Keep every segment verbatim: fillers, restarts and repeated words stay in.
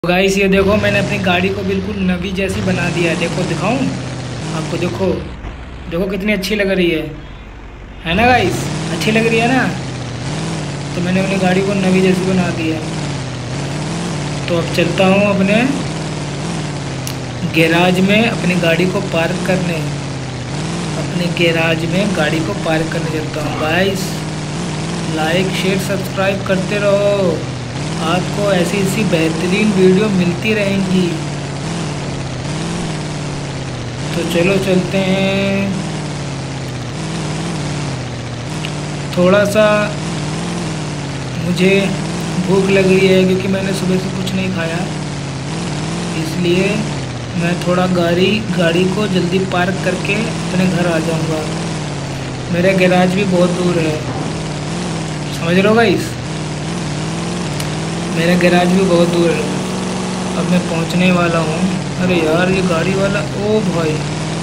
Guys ये देखो, मैंने अपनी गाड़ी को बिल्कुल नवी जैसी बना दिया है। देखो दिखाऊं आपको, देखो देखो कितनी अच्छी लग रही है है ना गाइस, अच्छी लग रही है ना। तो मैंने अपनी गाड़ी को नवी जैसी बना दिया है। तो अब चलता हूँ अपने गैराज में अपनी गाड़ी को पार्क करने अपने गैराज में गाड़ी को पार्क करने चलता हूँ। गाइस लाइक शेयर सब्सक्राइब करते रहो, आपको ऐसी ऐसी बेहतरीन वीडियो मिलती रहेंगी। तो चलो चलते हैं। थोड़ा सा मुझे भूख लग रही है क्योंकि मैंने सुबह से कुछ नहीं खाया, इसलिए मैं थोड़ा गाड़ी गाड़ी को जल्दी पार्क करके अपने घर आ जाऊंगा। मेरा गैराज भी बहुत दूर है, समझ रहे हो गाइस, मेरा गैराज भी बहुत दूर है। अब मैं पहुंचने वाला हूँ। अरे यार ये गाड़ी वाला, ओ भाई,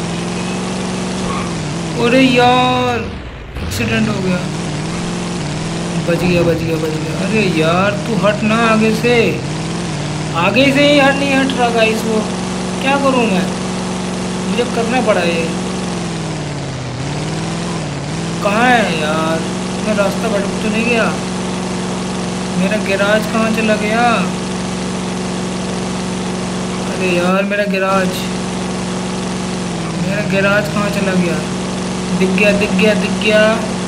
अरे यार एक्सीडेंट हो गया। बच गया बच गया बच गया। अरे यार तू हट ना आगे से, आगे से ही हट नहीं हट रहा गाइस। वो क्या करूँ मैं, मुझे करना पड़ा ये। कहाँ है यार, मैं रास्ता भटक तो नहीं गया। मेरा गैराज कहाँ चला गया। अरे यार मेरा गैराज मेरा गैराज कहाँ चला गया। दिख गया दिख गया दिख गया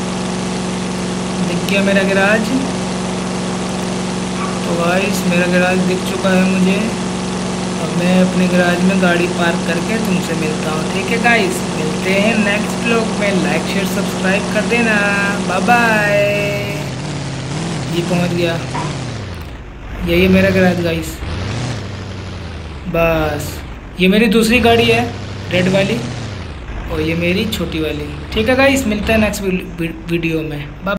दिख गया मेरा गैराज। तो गाइस मेरा गैराज दिख चुका है मुझे। अब मैं अपने गैराज में गाड़ी पार्क करके तुमसे मिलता हूँ, ठीक है गाइस। मिलते हैं नेक्स्ट व्लॉग में। लाइक शेयर सब्सक्राइब कर देना। Bye bye. ये पहुंच गया, यही है मेरा गैराज गाइस। बस ये मेरी दूसरी गाड़ी है, रेड वाली, और ये मेरी छोटी वाली। ठीक है गाइस, मिलता है नेक्स्ट वीडियो में। बाय।